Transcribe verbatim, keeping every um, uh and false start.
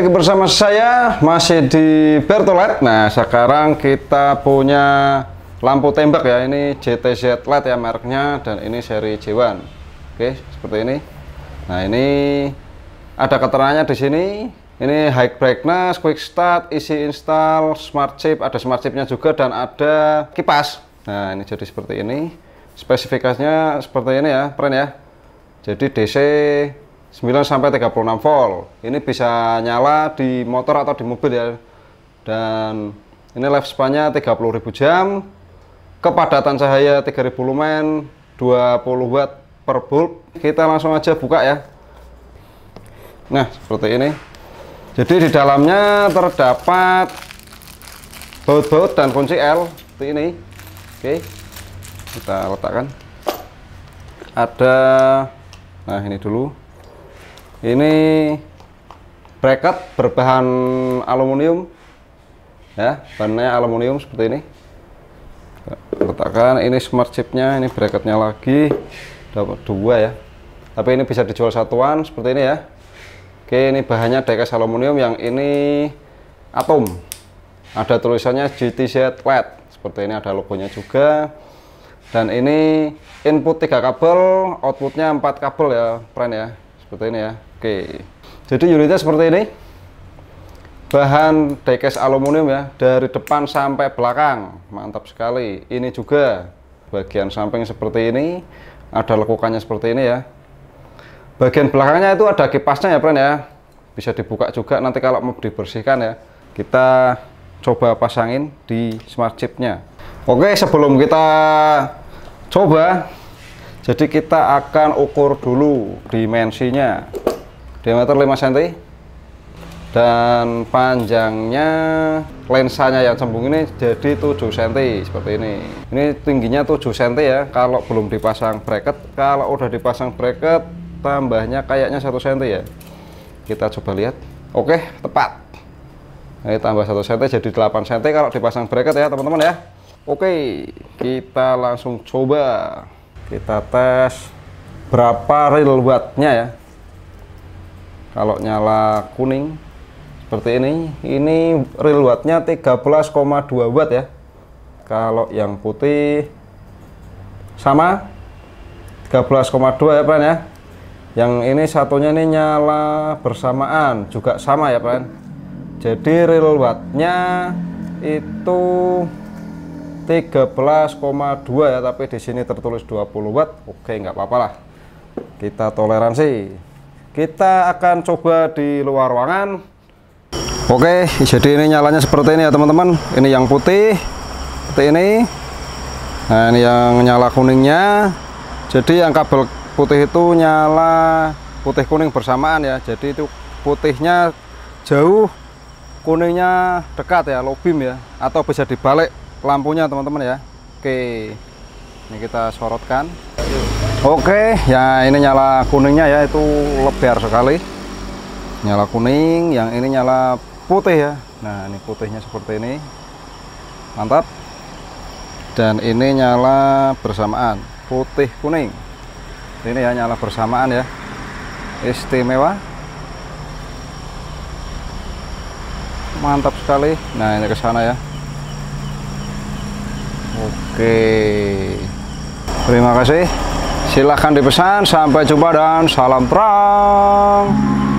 lagi bersama saya, masih di Bertolet. Nah, sekarang kita punya lampu tembak ya. Ini J T Z L E D ya mereknya, dan ini seri J satu. Oke, seperti ini. Nah, ini ada keterangannya di sini. Ini high brightness, quick start, easy install, smart chip, ada smart chipnya juga, dan ada kipas. Nah, ini jadi seperti ini. Spesifikasinya seperti ini ya, keren ya. Jadi D C sembilan sampai tiga puluh enam volt. Ini bisa nyala di motor atau di mobil ya. Dan ini lifespan-nya tiga puluh ribu jam. Kepadatan cahaya tiga ribu lumen, dua puluh watt per bulb. Kita langsung aja buka ya. Nah, seperti ini. Jadi di dalamnya terdapat baut-baut dan kunci L seperti ini. Oke. Kita letakkan. Ada, nah ini dulu. Ini bracket berbahan aluminium ya, bahannya aluminium seperti ini. Letakkan. Ini smart chipnya, ini bracketnya lagi dapat dua ya, tapi ini bisa dijual satuan seperti ini ya. Oke, ini bahannya diecast aluminium, yang ini atom, ada tulisannya J T Z L E D seperti ini, ada logonya juga. Dan ini input tiga kabel, outputnya empat kabel ya, keren ya, seperti ini ya. Oke, jadi unitnya seperti ini. Bahan diecast aluminium ya, dari depan sampai belakang, mantap sekali. Ini juga bagian samping seperti ini, ada lekukannya seperti ini ya. Bagian belakangnya itu ada kipasnya ya, friend ya, bisa dibuka juga nanti kalau mau dibersihkan ya. Kita coba pasangin di smart chipnya. Oke, sebelum kita coba, jadi kita akan ukur dulu dimensinya. Diameter lima sentimeter dan panjangnya, lensanya yang cembung ini jadi tujuh sentimeter seperti ini. Ini tingginya tujuh sentimeter ya kalau belum dipasang bracket. Kalau udah dipasang bracket tambahnya kayaknya satu sentimeter ya. Kita coba lihat. Oke, tepat. Ini tambah satu sentimeter jadi delapan sentimeter kalau dipasang bracket ya teman-teman ya. Oke, kita langsung coba. Kita tes berapa real wattnya ya. Kalau nyala kuning seperti ini, ini real wattnya tiga belas koma dua watt ya. Kalau yang putih sama tiga belas koma dua ya, friend ya. Yang ini satunya ini nyala bersamaan juga sama ya, friend. Jadi real wattnya itu tiga belas koma dua ya, tapi di sini tertulis dua puluh watt. Oke, nggak apa-apa lah. Kita toleransi. Kita akan coba di luar ruangan. Oke, jadi ini nyalanya seperti ini ya teman-teman. Ini yang putih seperti ini. Nah, ini yang nyala kuningnya. Jadi yang kabel putih itu nyala putih kuning bersamaan ya. Jadi itu putihnya jauh, kuningnya dekat ya, low beam ya. Atau bisa dibalik lampunya teman-teman ya. Oke, ini kita sorotkan. Oke, ya ini nyala kuningnya ya, itu lebar sekali. Nyala kuning, yang ini nyala putih ya. Nah, ini putihnya seperti ini. Mantap. Dan ini nyala bersamaan, putih kuning. Ini ya nyala bersamaan ya. Istimewa. Mantap sekali. Nah, ini ke sana ya. Oke. Terima kasih. Silahkan dipesan. Sampai jumpa dan salam terang.